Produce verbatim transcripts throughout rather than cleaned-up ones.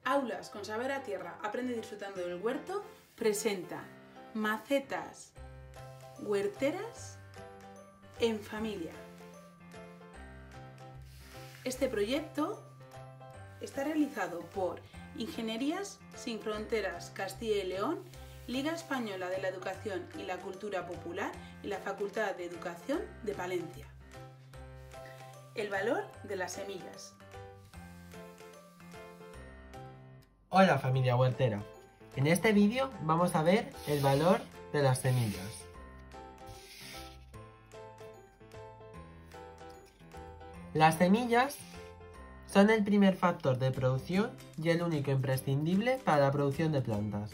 Aulas con Sabor a Tierra, aprende disfrutando del huerto, presenta macetas huerteras en familia. Este proyecto está realizado por Ingenierías Sin Fronteras Castilla y León, Liga Española de la Educación y la Cultura Popular y la Facultad de Educación de Palencia. El valor de las semillas. Hola familia huertera, en este vídeo vamos a ver el valor de las semillas. Las semillas son el primer factor de producción y el único imprescindible para la producción de plantas.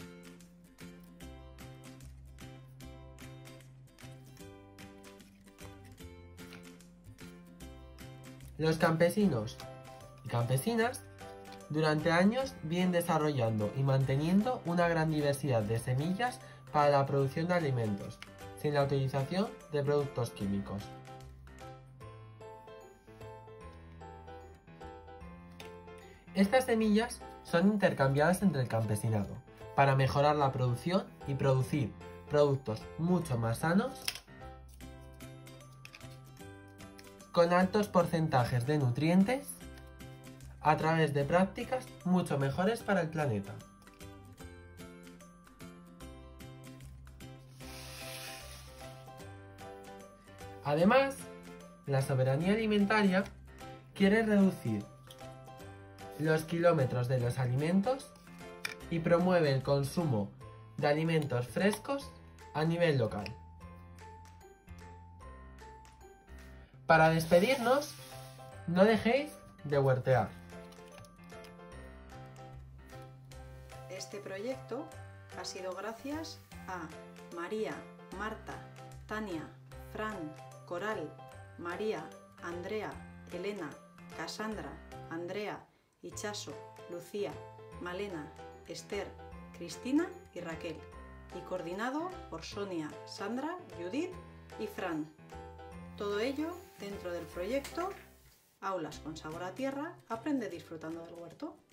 Los campesinos y campesinas durante años vienen desarrollando y manteniendo una gran diversidad de semillas para la producción de alimentos, sin la utilización de productos químicos. Estas semillas son intercambiadas entre el campesinado para mejorar la producción y producir productos mucho más sanos, con altos porcentajes de nutrientes, a través de prácticas mucho mejores para el planeta. Además, la soberanía alimentaria quiere reducir los kilómetros de los alimentos y promueve el consumo de alimentos frescos a nivel local. Para despedirnos, no dejéis de huertear. Este proyecto ha sido gracias a María, Marta, Tania, Fran, Coral, María, Andrea, Elena, Cassandra, Andrea, Ichaso, Lucía, Malena, Esther, Cristina y Raquel, y coordinado por Sonia, Sandra, Judith y Fran. Todo ello dentro del proyecto Aulas con Sabor a Tierra, aprende disfrutando del huerto.